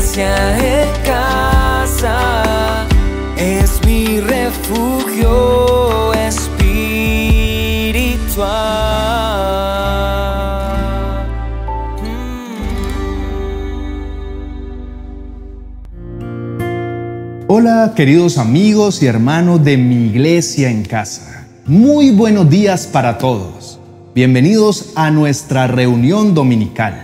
iglesia en casa, es mi refugio espiritual. Hola, queridos amigos y hermanos de mi iglesia en casa. Muy buenos días para todos. Bienvenidos a nuestra reunión dominical.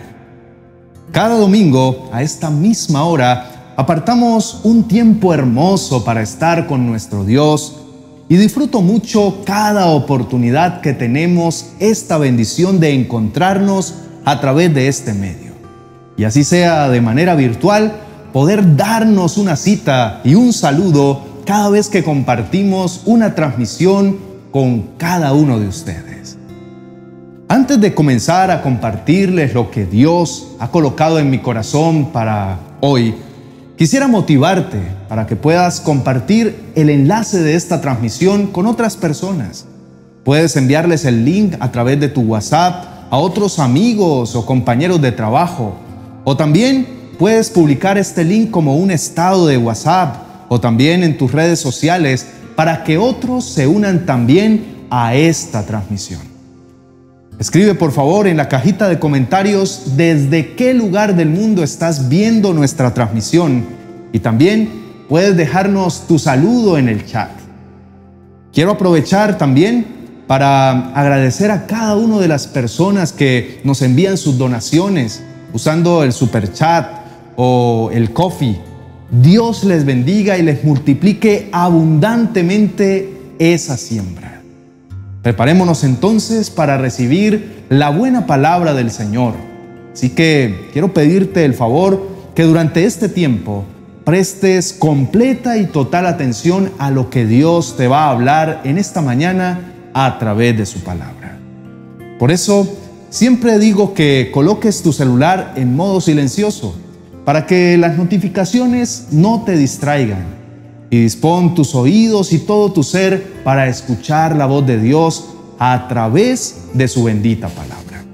Cada domingo, a esta misma hora, apartamos un tiempo hermoso para estar con nuestro Dios y disfruto mucho cada oportunidad que tenemos esta bendición de encontrarnos a través de este medio. Y así sea de manera virtual, poder darnos una cita y un saludo cada vez que compartimos una transmisión con cada uno de ustedes. Antes de comenzar a compartirles lo que Dios ha colocado en mi corazón para hoy, quisiera motivarte para que puedas compartir el enlace de esta transmisión con otras personas. Puedes enviarles el link a través de tu WhatsApp a otros amigos o compañeros de trabajo, o también puedes publicar este link como un estado de WhatsApp o también en tus redes sociales para que otros se unan también a esta transmisión. Escribe por favor en la cajita de comentarios desde qué lugar del mundo estás viendo nuestra transmisión y también puedes dejarnos tu saludo en el chat. Quiero aprovechar también para agradecer a cada una de las personas que nos envían sus donaciones usando el super chat o el coffee. Dios les bendiga y les multiplique abundantemente esa siembra. Preparémonos entonces para recibir la buena palabra del Señor. Así que quiero pedirte el favor que durante este tiempo prestes completa y total atención a lo que Dios te va a hablar en esta mañana a través de su palabra. Por eso, siempre digo que coloques tu celular en modo silencioso para que las notificaciones no te distraigan. Y dispón tus oídos y todo tu ser para escuchar la voz de Dios a través de su bendita palabra.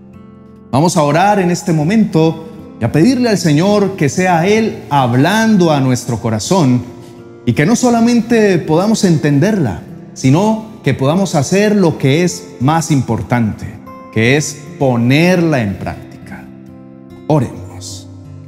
Vamos a orar en este momento y a pedirle al Señor que sea Él hablando a nuestro corazón y que no solamente podamos entenderla, sino que podamos hacer lo que es más importante, que es ponerla en práctica. Oremos.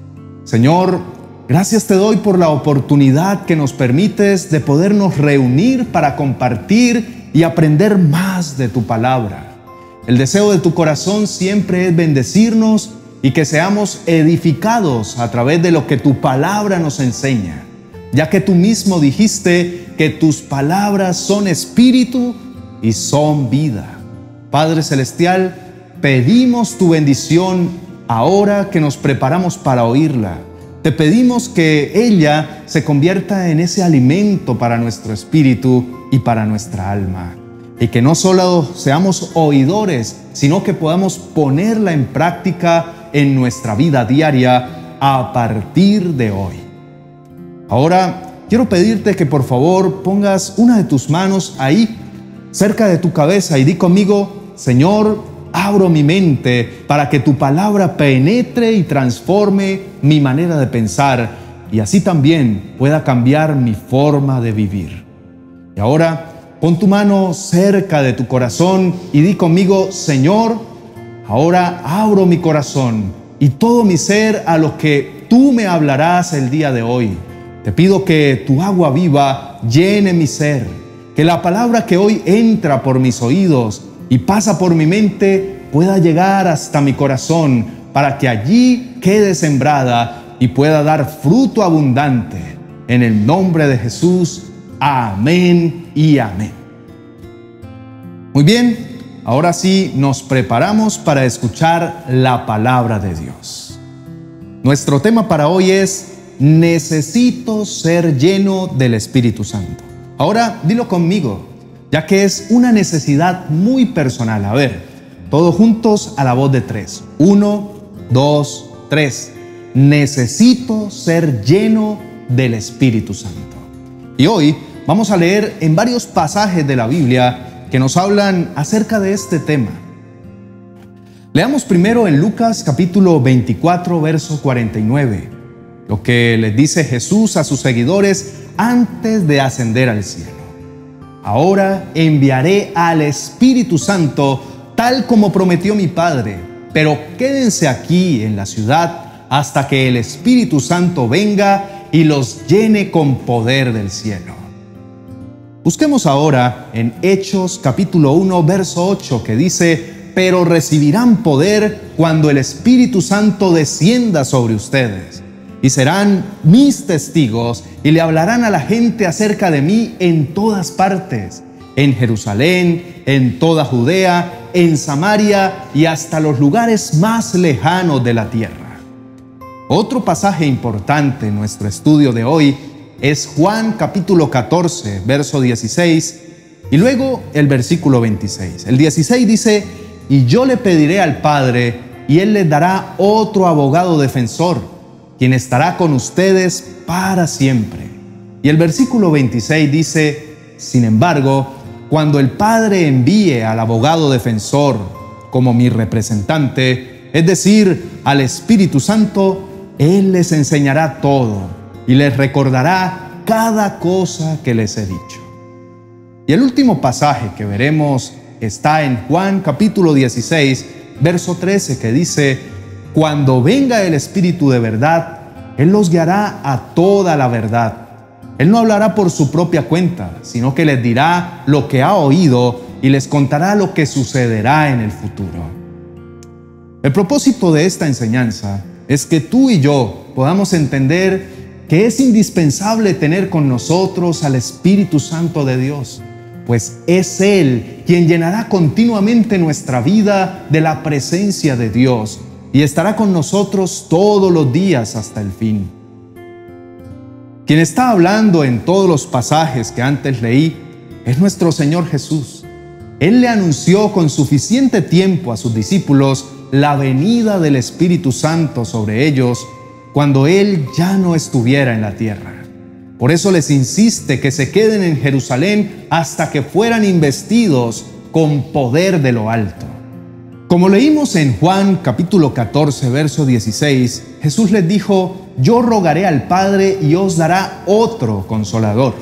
Señor, gracias te doy por la oportunidad que nos permites de podernos reunir para compartir y aprender más de tu palabra. El deseo de tu corazón siempre es bendecirnos y que seamos edificados a través de lo que tu palabra nos enseña, ya que tú mismo dijiste que tus palabras son espíritu y son vida. Padre Celestial, pedimos tu bendición ahora que nos preparamos para oírla. Te pedimos que ella se convierta en ese alimento para nuestro espíritu y para nuestra alma. Y que no solo seamos oidores, sino que podamos ponerla en práctica en nuestra vida diaria a partir de hoy. Ahora, quiero pedirte que por favor pongas una de tus manos ahí, cerca de tu cabeza y di conmigo: Señor, abro mi mente para que tu palabra penetre y transforme mi manera de pensar y así también pueda cambiar mi forma de vivir. Y ahora, pon tu mano cerca de tu corazón y di conmigo: Señor, ahora abro mi corazón y todo mi ser a lo que tú me hablarás el día de hoy. Te pido que tu agua viva llene mi ser, que la palabra que hoy entra por mis oídos y pasa por mi mente pueda llegar hasta mi corazón para que allí quede sembrada y pueda dar fruto abundante. En el nombre de Jesús, amén y amén. Muy bien, ahora sí nos preparamos para escuchar la palabra de Dios. Nuestro tema para hoy es: necesito ser lleno del Espíritu Santo. Ahora dilo conmigo, ya que es una necesidad muy personal. A ver, todos juntos a la voz de 3. 1, 2, 3. Necesito ser lleno del Espíritu Santo. Y hoy vamos a leer en varios pasajes de la Biblia que nos hablan acerca de este tema. Leamos primero en Lucas capítulo 24, verso 49. lo que les dice Jesús a sus seguidores antes de ascender al cielo. Ahora enviaré al Espíritu Santo tal como prometió mi Padre, pero quédense aquí en la ciudad hasta que el Espíritu Santo venga y los llene con poder del cielo. Busquemos ahora en Hechos capítulo 1, verso 8, que dice: pero recibirán poder cuando el Espíritu Santo descienda sobre ustedes, y serán mis testigos, y le hablarán a la gente acerca de mí en todas partes, en Jerusalén, en toda Judea, en Samaria y hasta los lugares más lejanos de la tierra. Otro pasaje importante en nuestro estudio de hoy es Juan capítulo 14, verso 16, y luego el versículo 26. El 16 dice: y yo le pediré al Padre, y Él les dará otro abogado defensor, quien estará con ustedes para siempre. Y el versículo 26 dice: sin embargo, cuando el Padre envíe al abogado defensor como mi representante, es decir, al Espíritu Santo, Él les enseñará todo y les recordará cada cosa que les he dicho. Y el último pasaje que veremos está en Juan capítulo 16, verso 13, que dice: cuando venga el Espíritu de verdad, Él los guiará a toda la verdad. Él no hablará por su propia cuenta, sino que les dirá lo que ha oído y les contará lo que sucederá en el futuro. El propósito de esta enseñanza es que tú y yo podamos entender que es indispensable tener con nosotros al Espíritu Santo de Dios, pues es Él quien llenará continuamente nuestra vida de la presencia de Dios y estará con nosotros todos los días hasta el fin. Quien está hablando en todos los pasajes que antes leí es nuestro Señor Jesús. Él le anunció con suficiente tiempo a sus discípulos la venida del Espíritu Santo sobre ellos cuando Él ya no estuviera en la tierra. Por eso les insiste que se queden en Jerusalén hasta que fueran investidos con poder de lo alto. Como leímos en Juan capítulo 14, verso 16, Jesús les dijo: yo rogaré al Padre y os dará otro consolador.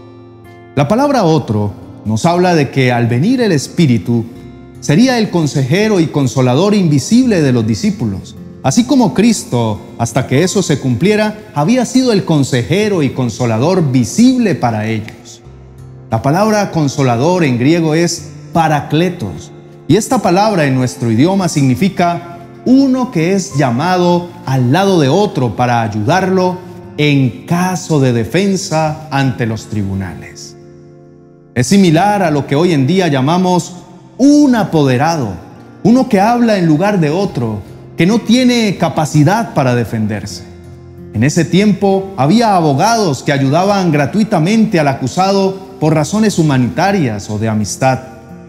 La palabra otro nos habla de que al venir el Espíritu sería el consejero y consolador invisible de los discípulos. Así como Cristo, hasta que eso se cumpliera, había sido el consejero y consolador visible para ellos. La palabra consolador en griego es parakletos, y esta palabra en nuestro idioma significa uno que es llamado al lado de otro para ayudarlo en caso de defensa ante los tribunales. Es similar a lo que hoy en día llamamos un apoderado, uno que habla en lugar de otro, que no tiene capacidad para defenderse. En ese tiempo había abogados que ayudaban gratuitamente al acusado por razones humanitarias o de amistad.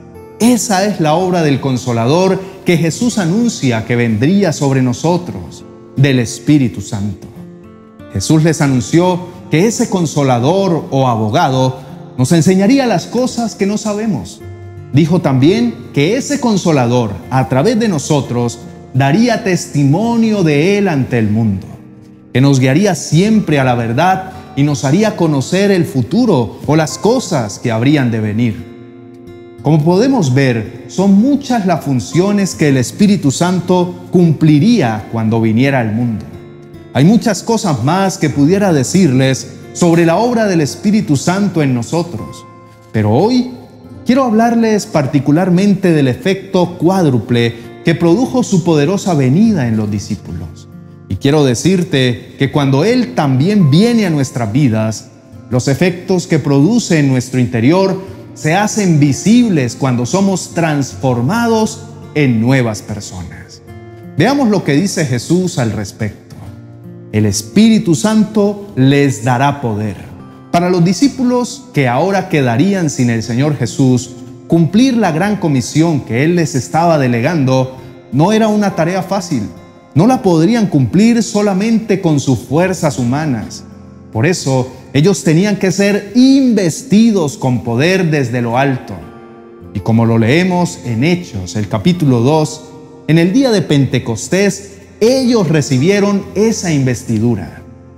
Esa es la obra del Consolador que Jesús anuncia que vendría sobre nosotros, del Espíritu Santo. Jesús les anunció que ese Consolador o abogado nos enseñaría las cosas que no sabemos. Dijo también que ese Consolador, a través de nosotros, daría testimonio de Él ante el mundo, que nos guiaría siempre a la verdad y nos haría conocer el futuro o las cosas que habrían de venir. Como podemos ver, son muchas las funciones que el Espíritu Santo cumpliría cuando viniera al mundo. Hay muchas cosas más que pudiera decirles sobre la obra del Espíritu Santo en nosotros, pero hoy quiero hablarles particularmente del efecto cuádruple que produjo su poderosa venida en los discípulos. Y quiero decirte que cuando Él también viene a nuestras vidas, los efectos que produce en nuestro interior se hacen visibles cuando somos transformados en nuevas personas. Veamos lo que dice Jesús al respecto. El Espíritu Santo les dará poder. Para los discípulos que ahora quedarían sin el Señor Jesús, cumplir la gran comisión que Él les estaba delegando no era una tarea fácil. No la podrían cumplir solamente con sus fuerzas humanas. Por eso, ellos tenían que ser investidos con poder desde lo alto. Y como lo leemos en Hechos, el capítulo 2, en el día de Pentecostés, ellos recibieron esa investidura.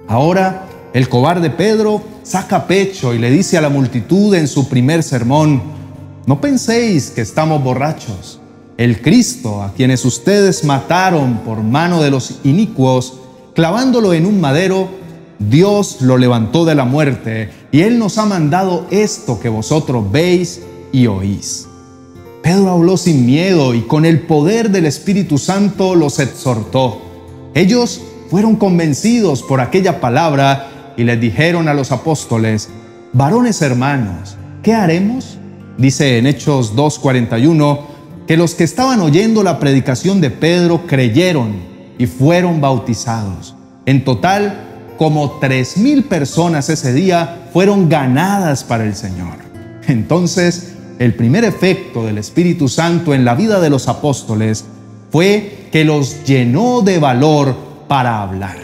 Ahora, el cobarde Pedro saca pecho y le dice a la multitud en su primer sermón: no penséis que estamos borrachos. El Cristo, a quienes ustedes mataron por mano de los inicuos, clavándolo en un madero, Dios lo levantó de la muerte, y Él nos ha mandado esto que vosotros veis y oís. Pedro habló sin miedo y con el poder del Espíritu Santo los exhortó. Ellos fueron convencidos por aquella palabra y les dijeron a los apóstoles: varones hermanos, ¿qué haremos? Dice en Hechos 2:41 que los que estaban oyendo la predicación de Pedro creyeron y fueron bautizados. En total, como 3,000 personas ese día fueron ganadas para el Señor. Entonces, el primer efecto del Espíritu Santo en la vida de los apóstoles fue que los llenó de valor para hablar.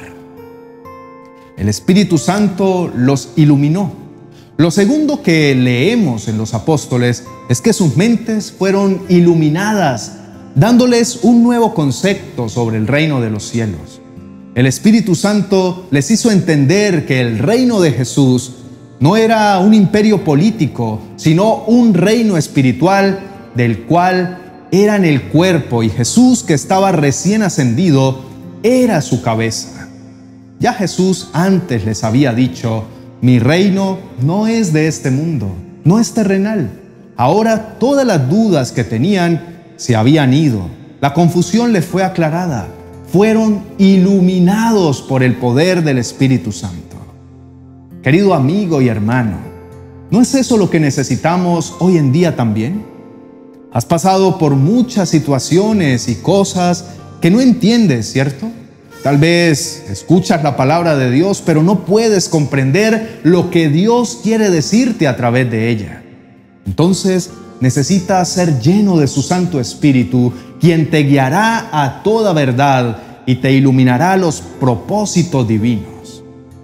El Espíritu Santo los iluminó. Lo segundo que leemos en los apóstoles es que sus mentes fueron iluminadas, dándoles un nuevo concepto sobre el reino de los cielos. El Espíritu Santo les hizo entender que el reino de Jesús no era un imperio político, sino un reino espiritual del cual eran el cuerpo, y Jesús, que estaba recién ascendido, era su cabeza. Ya Jesús antes les había dicho: mi reino no es de este mundo, no es terrenal. Ahora todas las dudas que tenían se habían ido. La confusión les fue aclarada. Fueron iluminados por el poder del Espíritu Santo. Querido amigo y hermano, ¿no es eso lo que necesitamos hoy en día también? Has pasado por muchas situaciones y cosas que no entiendes, ¿cierto? Tal vez escuchas la palabra de Dios, pero no puedes comprender lo que Dios quiere decirte a través de ella. Entonces, necesitas ser lleno de su Santo Espíritu, quien te guiará a toda verdad y te iluminará los propósitos divinos.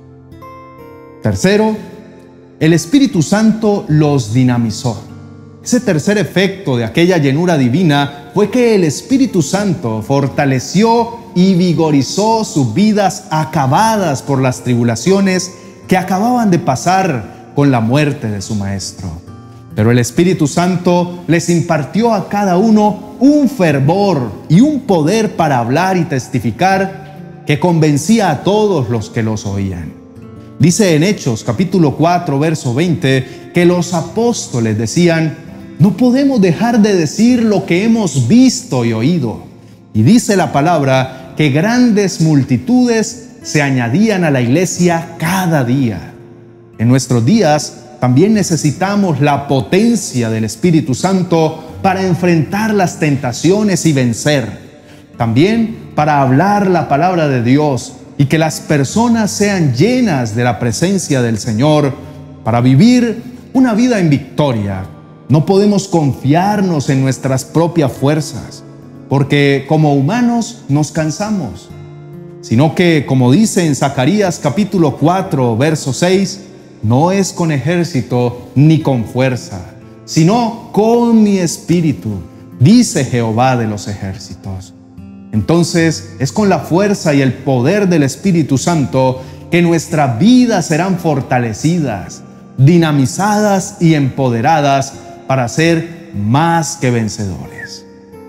Tercero, el Espíritu Santo los dinamizó. Ese tercer efecto de aquella llenura divina fue que el Espíritu Santo fortaleció y vigorizó sus vidas acabadas por las tribulaciones que acababan de pasar con la muerte de su Maestro. Pero el Espíritu Santo les impartió a cada uno un fervor y un poder para hablar y testificar que convencía a todos los que los oían. Dice en Hechos capítulo 4, verso 20, que los apóstoles decían: no podemos dejar de decir lo que hemos visto y oído. Y dice la palabra que grandes multitudes se añadían a la iglesia cada día. En nuestros días también necesitamos la potencia del Espíritu Santo para enfrentar las tentaciones y vencer. También para hablar la palabra de Dios y que las personas sean llenas de la presencia del Señor para vivir una vida en victoria. No podemos confiarnos en nuestras propias fuerzas, porque como humanos nos cansamos, sino que, como dice en Zacarías capítulo 4, verso 6, no es con ejército ni con fuerza, sino con mi espíritu, dice Jehová de los ejércitos. Entonces, es con la fuerza y el poder del Espíritu Santo que nuestras vidas serán fortalecidas, dinamizadas y empoderadas para ser más que vencedores.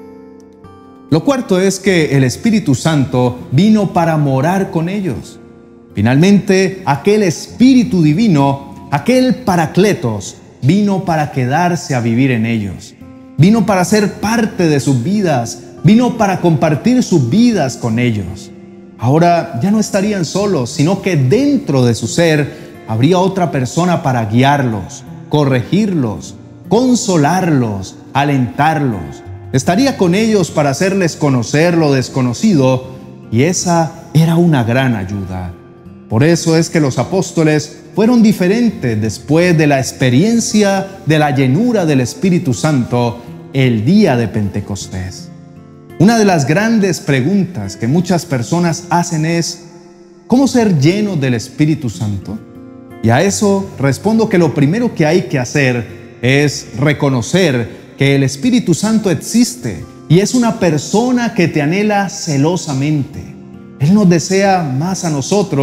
Lo cuarto es que el Espíritu Santo vino para morar con ellos. Finalmente, aquel Espíritu Divino, aquel Paracletos, vino para quedarse a vivir en ellos. Vino para ser parte de sus vidas, vino para compartir sus vidas con ellos. Ahora ya no estarían solos, sino que dentro de su ser habría otra persona para guiarlos, corregirlos, consolarlos, alentarlos. Estaría con ellos para hacerles conocer lo desconocido, y esa era una gran ayuda. Por eso es que los apóstoles fueron diferentes después de la experiencia de la llenura del Espíritu Santo el día de Pentecostés. Una de las grandes preguntas que muchas personas hacen es: ¿cómo ser lleno del Espíritu Santo? Y a eso respondo que lo primero que hay que hacer es reconocer que el Espíritu Santo existe y es una persona que te anhela celosamente. Él nos desea más a nosotros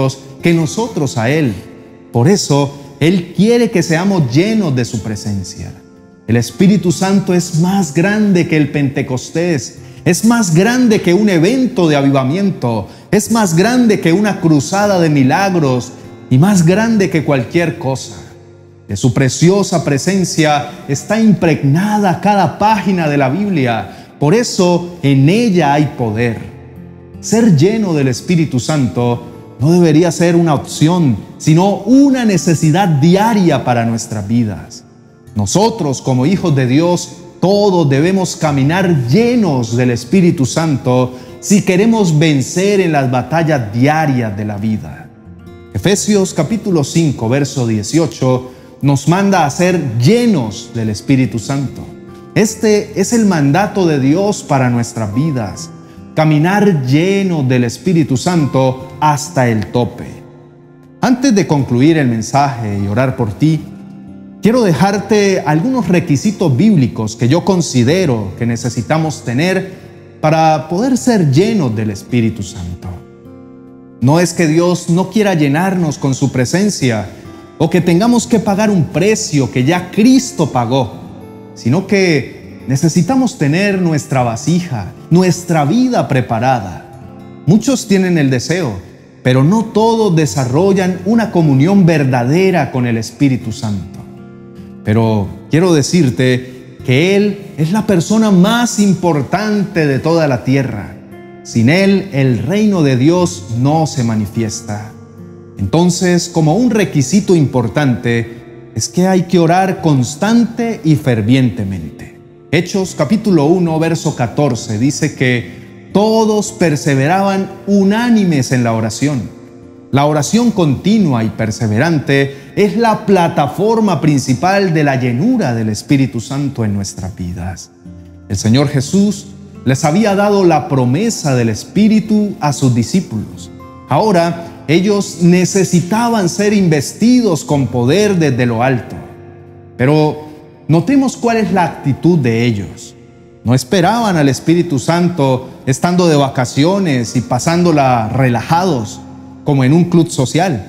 que nosotros a Él. Por eso, Él quiere que seamos llenos de su presencia. El Espíritu Santo es más grande que el Pentecostés, es más grande que un evento de avivamiento, es más grande que una cruzada de milagros y más grande que cualquier cosa. De su preciosa presencia está impregnada cada página de la Biblia. Por eso en ella hay poder. Ser lleno del Espíritu Santo no debería ser una opción, sino una necesidad diaria para nuestras vidas. Nosotros, como hijos de Dios, todos debemos caminar llenos del Espíritu Santo si queremos vencer en las batallas diarias de la vida. Efesios capítulo 5, verso 18 nos manda a ser llenos del Espíritu Santo. Este es el mandato de Dios para nuestras vidas, caminar llenos del Espíritu Santo hasta el tope. Antes de concluir el mensaje y orar por ti, quiero dejarte algunos requisitos bíblicos que yo considero que necesitamos tener para poder ser llenos del Espíritu Santo. No es que Dios no quiera llenarnos con su presencia o que tengamos que pagar un precio que ya Cristo pagó, sino que necesitamos tener nuestra vasija, nuestra vida preparada. Muchos tienen el deseo, pero no todos desarrollan una comunión verdadera con el Espíritu Santo. Pero quiero decirte que Él es la persona más importante de toda la tierra. Sin Él, el reino de Dios no se manifiesta. Entonces, como un requisito importante, es que hay que orar constante y fervientemente. Hechos capítulo 1, verso 14 dice que todos perseveraban unánimes en la oración. La oración continua y perseverante es la plataforma principal de la llenura del Espíritu Santo en nuestras vidas. El Señor Jesús les había dado la promesa del Espíritu a sus discípulos. Ahora, ellos necesitaban ser investidos con poder desde lo alto. Pero notemos cuál es la actitud de ellos. No esperaban al Espíritu Santo estando de vacaciones y pasándola relajados, como en un club social.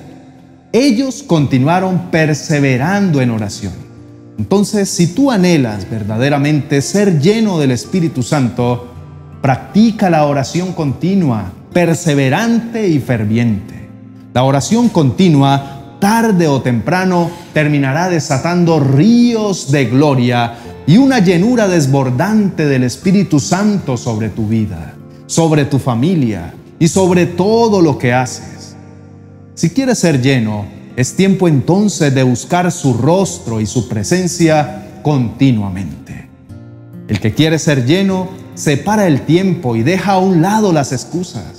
Ellos continuaron perseverando en oración. Entonces, si tú anhelas verdaderamente ser lleno del Espíritu Santo, practica la oración continua, perseverante y ferviente. La oración continua, tarde o temprano, terminará desatando ríos de gloria y una llenura desbordante del Espíritu Santo sobre tu vida, sobre tu familia y sobre todo lo que haces. Si quieres ser lleno, es tiempo entonces de buscar su rostro y su presencia continuamente. El que quiere ser lleno, separa el tiempo y deja a un lado las excusas.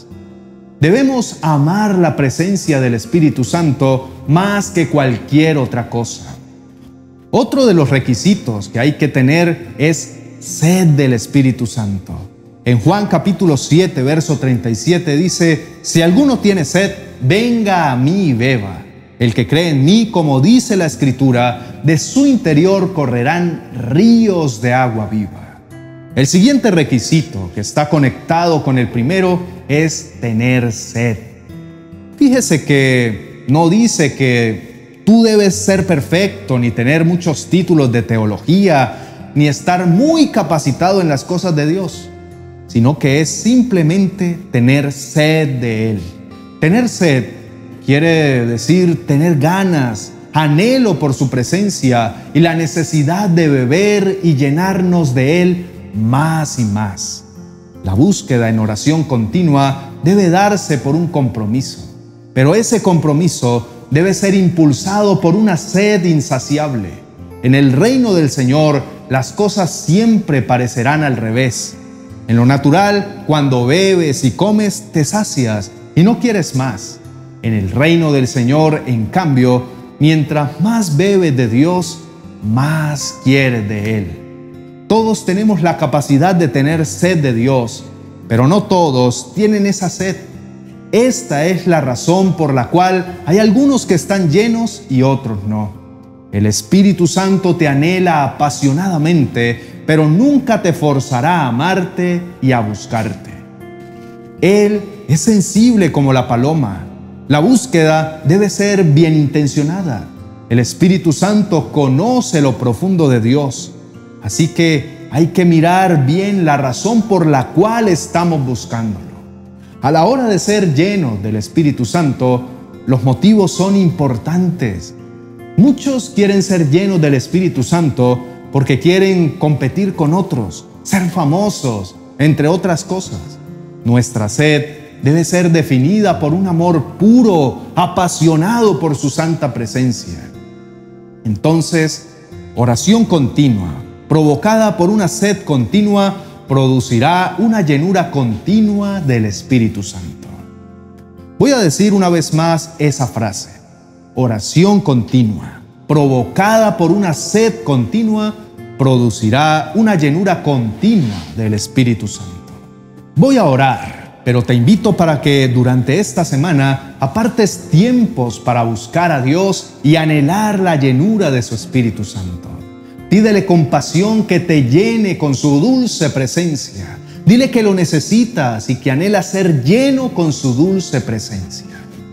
Debemos amar la presencia del Espíritu Santo más que cualquier otra cosa. Otro de los requisitos que hay que tener es sed del Espíritu Santo. En Juan capítulo 7, verso 37 dice: si alguno tiene sed, venga a mí y beba. El que cree en mí, como dice la Escritura, de su interior correrán ríos de agua viva. El siguiente requisito, que está conectado con el primero, es tener sed. Fíjese que no dice que tú debes ser perfecto, ni tener muchos títulos de teología, ni estar muy capacitado en las cosas de Dios, sino que es simplemente tener sed de Él. Tener sed quiere decir tener ganas, anhelo por su presencia y la necesidad de beber y llenarnos de Él más y más. La búsqueda en oración continua debe darse por un compromiso, pero ese compromiso debe ser impulsado por una sed insaciable. En el reino del Señor, las cosas siempre parecerán al revés. En lo natural, cuando bebes y comes, te sacias y no quieres más. En el reino del Señor, en cambio, mientras más bebes de Dios, más quieres de Él. Todos tenemos la capacidad de tener sed de Dios, pero no todos tienen esa sed. Esta es la razón por la cual hay algunos que están llenos y otros no. El Espíritu Santo te anhela apasionadamente, pero nunca te forzará a amarte y a buscarte. Él es sensible como la paloma. La búsqueda debe ser bien intencionada. El Espíritu Santo conoce lo profundo de Dios, así que hay que mirar bien la razón por la cual estamos buscándolo. A la hora de ser llenos del Espíritu Santo, los motivos son importantes. Muchos quieren ser llenos del Espíritu Santo porque quieren competir con otros, ser famosos, entre otras cosas. Nuestra sed debe ser definida por un amor puro, apasionado por su santa presencia. Entonces, oración continua, provocada por una sed continua, producirá una llenura continua del Espíritu Santo. Voy a decir una vez más esa frase. Oración continua, provocada por una sed continua, producirá una llenura continua del Espíritu Santo. Voy a orar, pero te invito para que durante esta semana apartes tiempos para buscar a Dios y anhelar la llenura de su Espíritu Santo. Pídele con pasión que te llene con su dulce presencia. Dile que lo necesitas y que anhela ser lleno con su dulce presencia.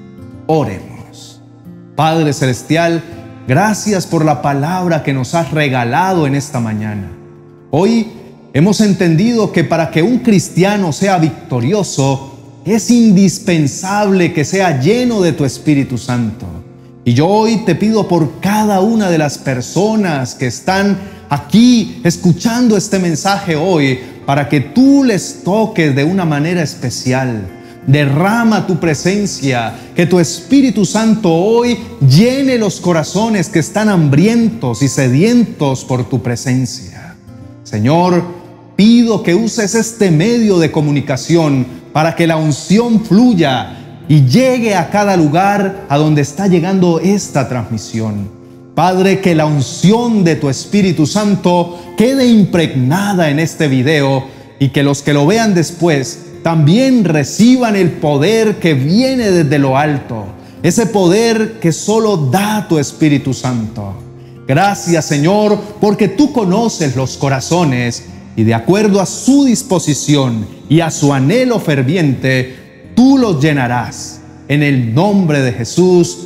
Oremos. Padre Celestial, gracias por la palabra que nos has regalado en esta mañana. Hoy hemos entendido que para que un cristiano sea victorioso, es indispensable que sea lleno de tu Espíritu Santo. Y yo hoy te pido por cada una de las personas que están aquí escuchando este mensaje hoy, para que tú les toques de una manera especial. Derrama tu presencia, que tu Espíritu Santo hoy llene los corazones que están hambrientos y sedientos por tu presencia. Señor, pido que uses este medio de comunicación para que la unción fluya y llegue a cada lugar a donde está llegando esta transmisión. Padre, que la unción de tu Espíritu Santo quede impregnada en este video y que los que lo vean después también reciban el poder que viene desde lo alto, ese poder que solo da tu Espíritu Santo. Gracias, Señor, porque tú conoces los corazones y de acuerdo a su disposición y a su anhelo ferviente, tú los llenarás. En el nombre de Jesús,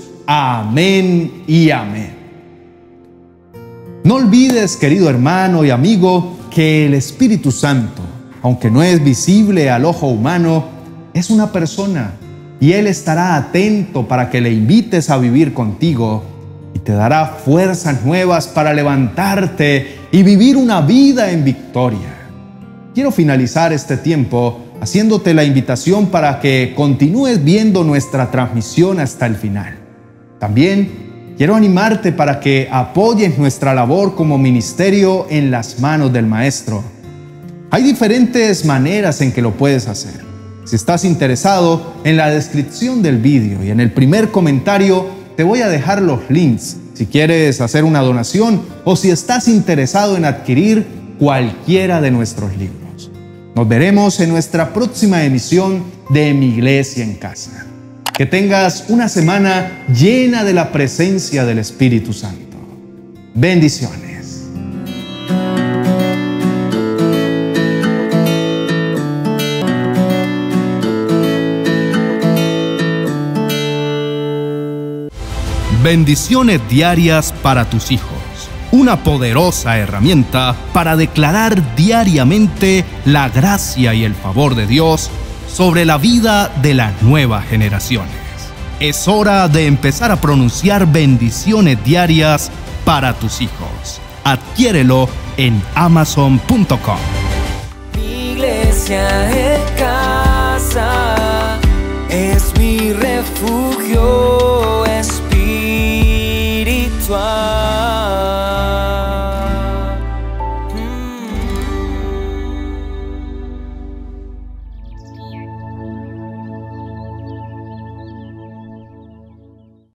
amén y amén. No olvides, querido hermano y amigo, que el Espíritu Santo, aunque no es visible al ojo humano, es una persona y Él estará atento para que le invites a vivir contigo y te dará fuerzas nuevas para levantarte y vivir una vida en victoria. Quiero finalizar este tiempo haciéndote la invitación para que continúes viendo nuestra transmisión hasta el final. También quiero animarte para que apoyes nuestra labor como ministerio en las manos del Maestro. Hay diferentes maneras en que lo puedes hacer. Si estás interesado, en la descripción del vídeo y en el primer comentario te voy a dejar los links si quieres hacer una donación o si estás interesado en adquirir cualquiera de nuestros libros. Nos veremos en nuestra próxima emisión de Mi Iglesia en Casa. Que tengas una semana llena de la presencia del Espíritu Santo. Bendiciones. Bendiciones diarias para tus hijos. Una poderosa herramienta para declarar diariamente la gracia y el favor de Dios sobre la vida de las nuevas generaciones. Es hora de empezar a pronunciar bendiciones diarias para tus hijos. Adquiérelo en Amazon.com. Mi iglesia es